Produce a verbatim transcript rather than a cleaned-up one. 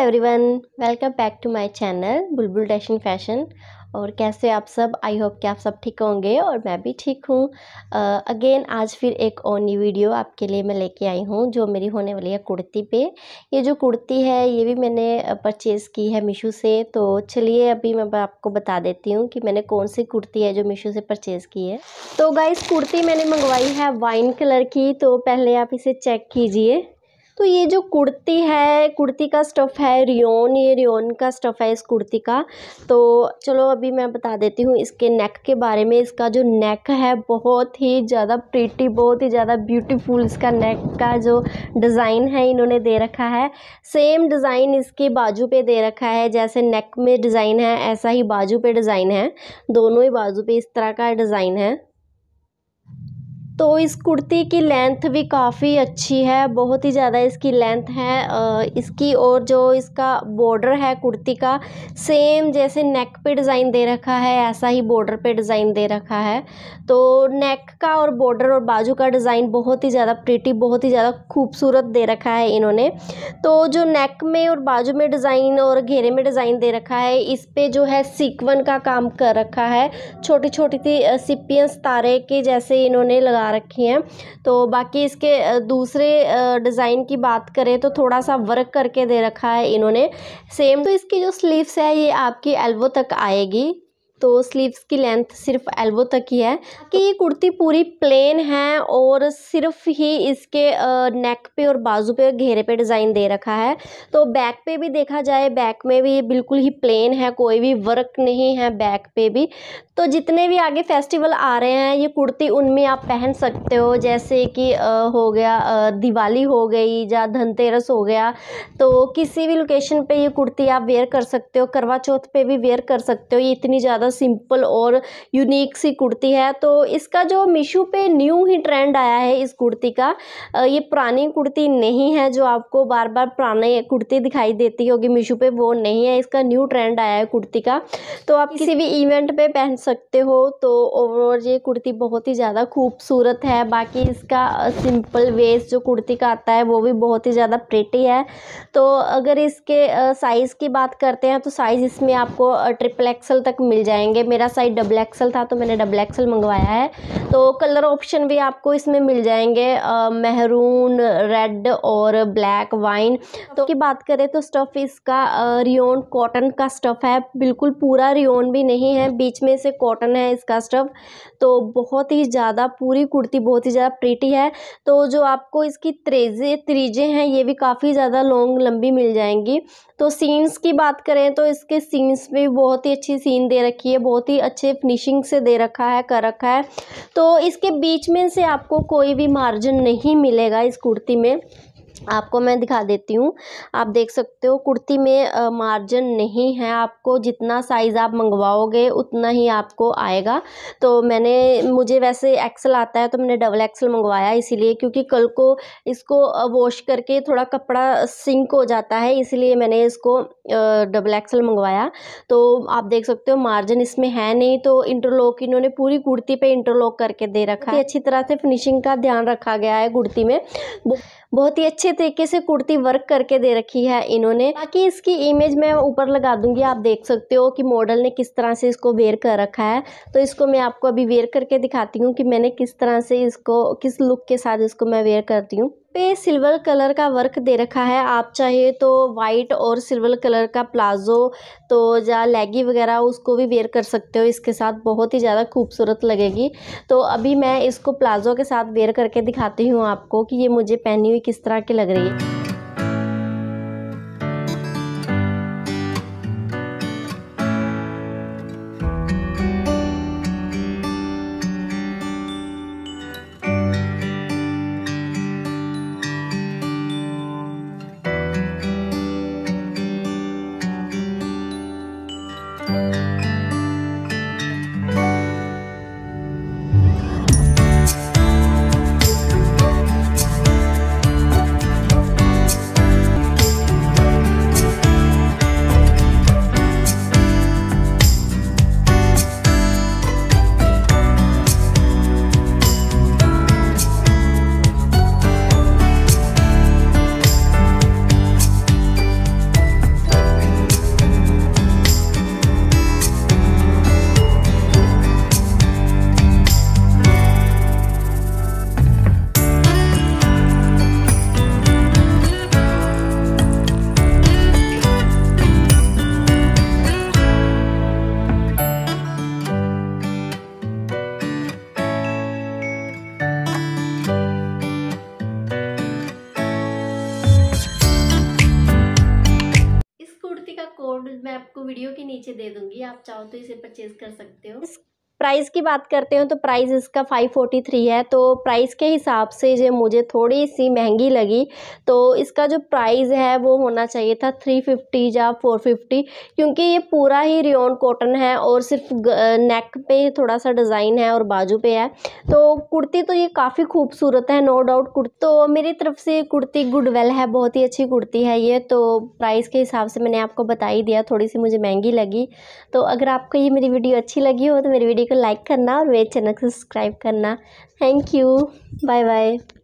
Everyone, welcome back to my channel Bulbul dashing fashion. और कैसे आप सब? आई होप कि आप सब ठीक होंगे और मैं भी ठीक हूँ। अगेन आज फिर एक और नई वीडियो आपके लिए मैं लेके आई हूँ, जो मेरी होने वाली है कुर्ती पे। ये जो कुर्ती है ये भी मैंने परचेज़ की है मीशो से। तो चलिए अभी मैं आपको बता देती हूँ कि मैंने कौन सी कुर्ती है जो मीशो से परचेज़ की है। तो गाइस, कुर्ती मैंने मंगवाई है वाइन कलर की। तो पहले आप इसे चेक कीजिए। तो ये जो कुर्ती है, कुर्ती का स्टफ़ है रियोन, ये रियोन का स्टफ़ है इस कुर्ती का। तो चलो अभी मैं बता देती हूँ इसके नेक के बारे में। इसका जो नेक है बहुत ही ज़्यादा प्रीटी, बहुत ही ज़्यादा ब्यूटीफुल इसका नेक का जो डिज़ाइन है इन्होंने दे रखा है। सेम डिज़ाइन इसके बाजू पे दे रखा है, जैसे नेक में डिज़ाइन है ऐसा ही बाजू पे डिज़ाइन है। दोनों ही बाजू पे इस तरह का डिज़ाइन है। तो इस कुर्ती की लेंथ भी काफ़ी अच्छी है, बहुत ही ज़्यादा इसकी लेंथ है इसकी। और जो इसका बॉर्डर है कुर्ती का, सेम जैसे नेक पे डिज़ाइन दे रखा है ऐसा ही बॉर्डर पे डिज़ाइन दे रखा है। तो नेक का और बॉर्डर और बाजू का डिज़ाइन बहुत ही ज़्यादा प्रीटी, बहुत ही ज़्यादा खूबसूरत दे रखा है इन्होंने। तो जो नेक में और बाजू में डिज़ाइन और घेरे में डिज़ाइन दे रखा है, इस पे जो है सीक्वन का काम कर रखा है। छोटी छोटी सी सिपियाँ सितारे के जैसे इन्होंने लगा रखी हैं। तो बाकी इसके दूसरे डिज़ाइन की बात करें तो थोड़ा सा वर्क करके दे रखा है इन्होंने सेम। तो इसकी जो स्लीव्स है ये आपकी एल्बो तक आएगी। तो स्लीव्स की लेंथ सिर्फ एल्बो तक ही है कि ये कुर्ती पूरी प्लेन है और सिर्फ ही इसके नेक पे और बाजू पे घेरे पे डिज़ाइन दे रखा है। तो बैक पे भी देखा जाए, बैक में भी बिल्कुल ही प्लेन है, कोई भी वर्क नहीं है बैक पे भी। तो जितने भी आगे फेस्टिवल आ रहे हैं ये कुर्ती उनमें आप पहन सकते हो, जैसे कि हो गया दिवाली हो गई या धनतेरस हो गया। तो किसी भी लोकेशन पे ये कुर्ती आप वेयर कर सकते हो, करवा चौथ पे भी वेयर कर सकते हो। ये इतनी ज़्यादा सिंपल और यूनिक सी कुर्ती है। तो इसका जो मीशो पे न्यू ही ट्रेंड आया है इस कुर्ती का, ये पुरानी कुर्ती नहीं है जो आपको बार बार पुरानी कुर्ती दिखाई देती होगी मीशो पे, वो नहीं है। इसका न्यू ट्रेंड आया है कुर्ती का, तो आप किसी भी इवेंट पे पहन सकते हो। तो ओवरऑल ये कुर्ती बहुत ही ज़्यादा खूबसूरत है। बाकी इसका सिंपल वेस्ट जो कुर्ती का आता है वो भी बहुत ही ज़्यादा प्रिटी है। तो अगर इसके साइज़ की बात करते हैं तो साइज़ इसमें आपको ट्रिपल एक्सल तक मिल जाएंगे। मेरा साइज डबल एक्सल था तो मैंने डबल एक्सल मंगवाया है। तो कलर ऑप्शन भी आपको इसमें मिल जाएंगे, मेहरून, रेड और ब्लैक वाइन। तो की बात करें तो स्टफ़ इसका रियोन कॉटन का स्टफ़ है, बिल्कुल पूरा रियोन भी नहीं है, बीच में से कॉटन है इसका स्टफ़। तो बहुत ही ज़्यादा पूरी कुर्ती बहुत ही ज़्यादा प्रीटी है। तो जो आपको इसकी त्रेजे त्रीजे हैं ये भी काफ़ी ज़्यादा लॉन्ग लंबी मिल जाएंगी। तो सीन्स की बात करें तो इसके सीन्स में बहुत ही अच्छी सीन दे रखी है, बहुत ही अच्छे फिनिशिंग से दे रखा है, कर रखा है। तो इसके बीच में से आपको कोई भी मार्जिन नहीं मिलेगा इस कुर्ती में। आपको मैं दिखा देती हूँ, आप देख सकते हो कुर्ती में मार्जिन नहीं है। आपको जितना साइज़ आप मंगवाओगे उतना ही आपको आएगा। तो मैंने मुझे वैसे एक्सल आता है तो मैंने डबल एक्सल मंगवाया इसीलिए, क्योंकि कल को इसको वॉश करके थोड़ा कपड़ा सिंक हो जाता है, इसलिए मैंने इसको डबल एक्सल मंगवाया। तो आप देख सकते हो मार्जिन इसमें है नहीं। तो इंटरलॉक इन्होंने पूरी कुर्ती पे इंटरलॉक करके दे रखा है। अच्छी तरह से फिनिशिंग का ध्यान रखा गया है कुर्ती में, बहुत ही अच्छे तरीके से कुर्ती वर्क करके दे रखी है इन्होंने। बाकी इसकी इमेज मैं ऊपर लगा दूंगी, आप देख सकते हो कि मॉडल ने किस तरह से इसको वेयर कर रखा है। तो इसको मैं आपको अभी वेयर करके दिखाती हूँ कि मैंने किस तरह से इसको, किस लुक के साथ इसको मैं वेयर करती हूँ। पे सिल्वर कलर का वर्क दे रखा है, आप चाहे तो वाइट और सिल्वर कलर का प्लाजो तो या लेगी वगैरह उसको भी वेयर कर सकते हो इसके साथ, बहुत ही ज़्यादा खूबसूरत लगेगी। तो अभी मैं इसको प्लाजो के साथ वेयर करके दिखाती हूँ आपको कि ये मुझे पहनी हुई किस तरह की लग रही है। आपको वीडियो के नीचे दे दूंगी, आप चाहो तो इसे परचेज कर सकते हो। प्राइस की बात करते हो तो प्राइस इसका फाइव फोर्टी थ्री है, तो प्राइस के हिसाब से जो मुझे थोड़ी सी महंगी लगी, तो इसका जो प्राइस है वो होना चाहिए था थ्री फिफ्टी या फोर फिफ्टी, क्योंकि ये पूरा ही रेयॉन कॉटन है और सिर्फ नेक पे थोड़ा सा डिज़ाइन है और बाजू पे है। तो कुर्ती तो ये काफ़ी खूबसूरत है, नो डाउट। कुर्ती तो मेरी तरफ से कुर्ती गुडवेल है, बहुत ही अच्छी कुर्ती है ये। तो प्राइस के हिसाब से मैंने आपको बता ही दिया, थोड़ी सी मुझे महंगी लगी। तो अगर आपको ये मेरी वीडियो अच्छी लगी हो तो मेरी वीडियो को लाइक करना और मेरे चैनल को सब्सक्राइब करना। Thank you, bye bye.